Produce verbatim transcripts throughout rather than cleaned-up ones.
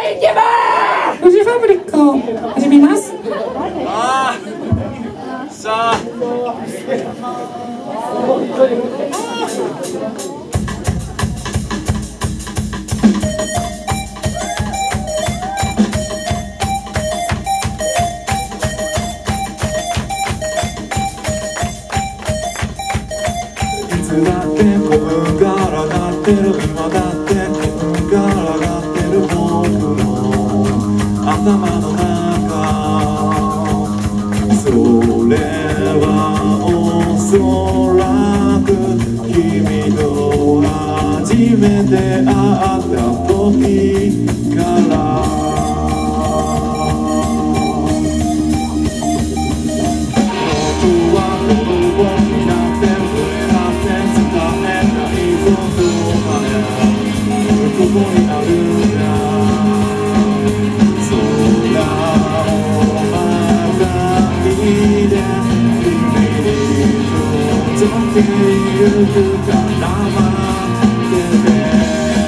フジファブリックを始めます。 あーさあいつだってこんがらがってる今だってこんがらがってる僕の頭の中それはおそらく君と初めて会った時から僕は言葉になって触れ合って使えないことまでここにあるんだ空をまたいで君に届けゆくから待ってて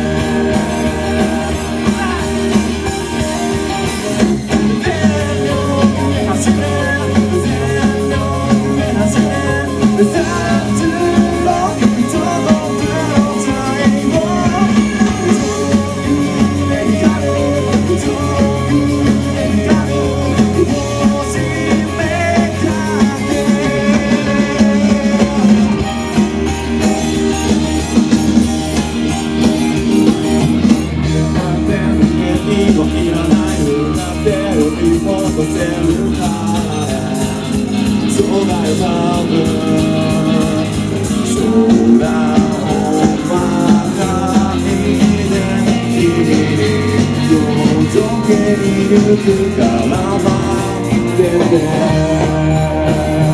ゆくから待ってて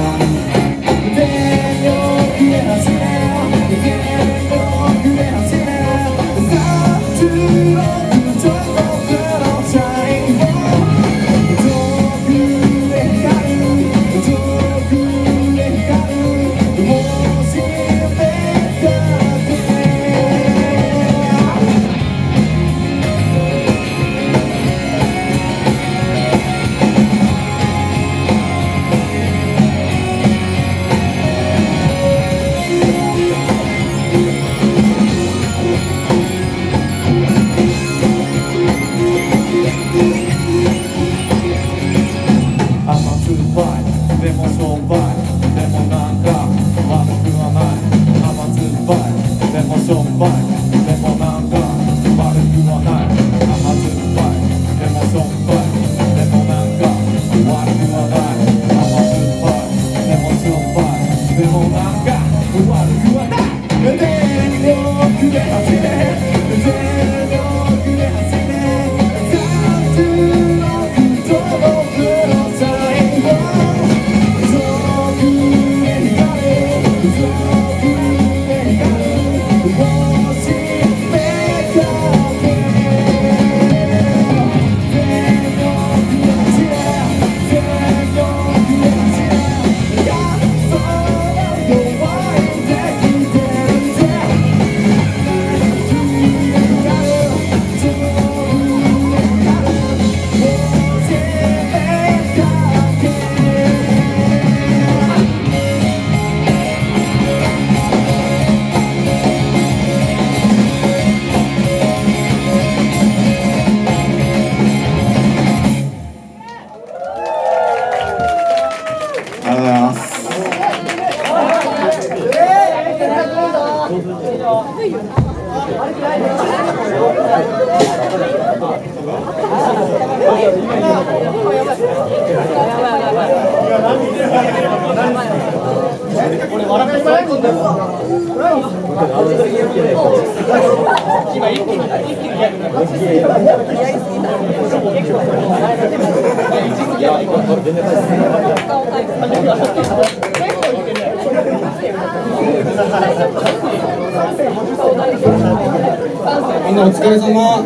みんなお疲れ様。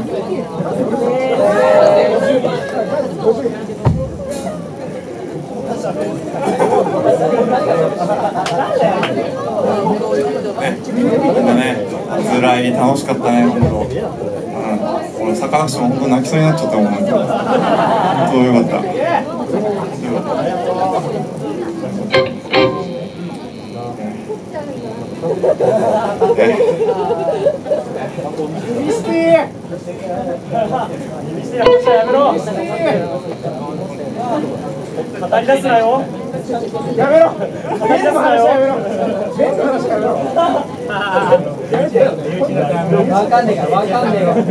ね、みんなね、ずらい楽しかったね、本当。うん俺サカナクション本当泣きそうになっちゃったもん。なんか本当よかった。 語り出すなよ。やめろ。語り出すなよ。わかんねえから、わかんねえわ。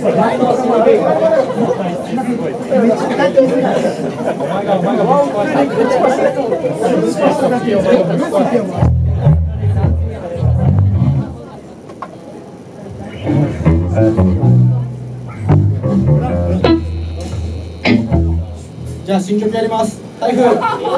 じゃあ新曲やります。台風。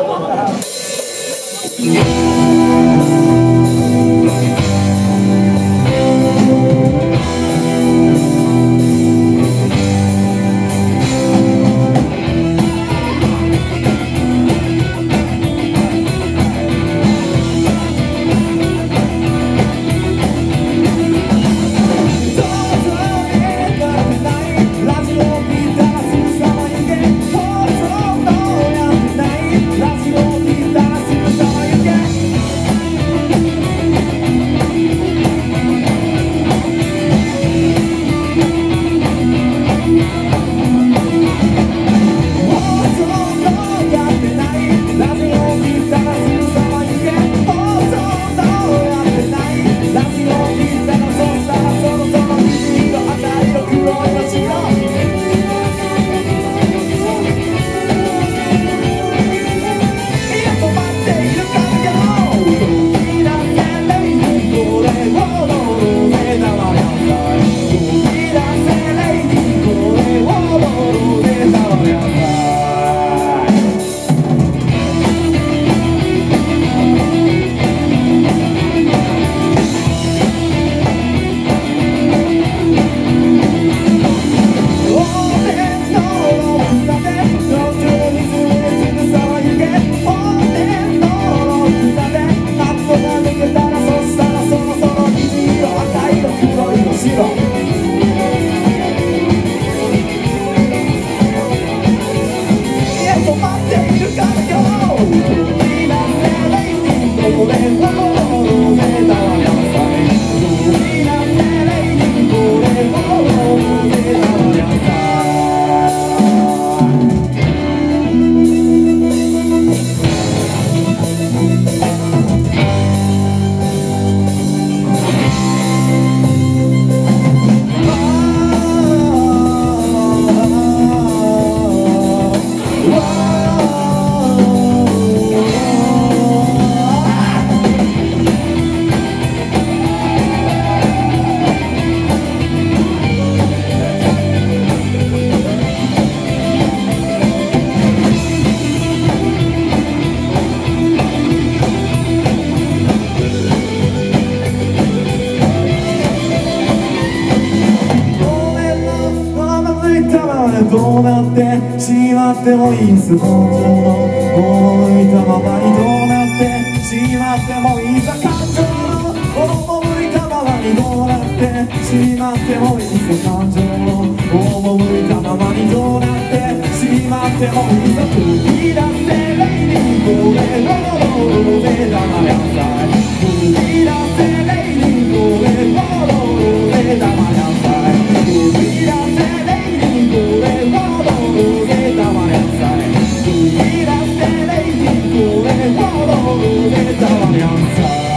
どうなってしまってもいいんす。本当の赴いたままにどうなってしまってもいいさ。感情の赴いたままにどうなってしまってもいいさ。感情の赴いたままにどうなってしまってもいいさ。吹き出せレイディーこれのローでだまやさい。吹き出せレイディーこれのローでだまやさい。吹き出せレイディーこれのローでだまやさい。吹き出せレイディーこれのローでだまやさい。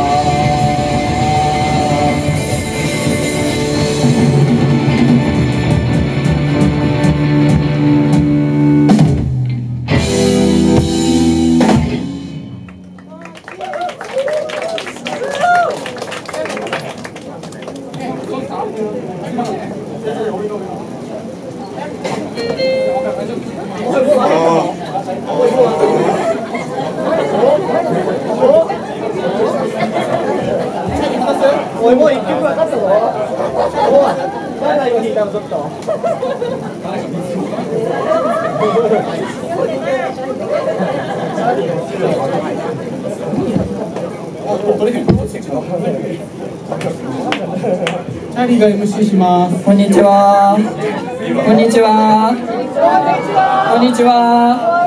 おいもう一曲分かったぞ。おい誰が今弾いたのちょっと。あ、もう取れへん。 チャーリーが エムシー します。 こんにちは。こんにちは。こんにちは。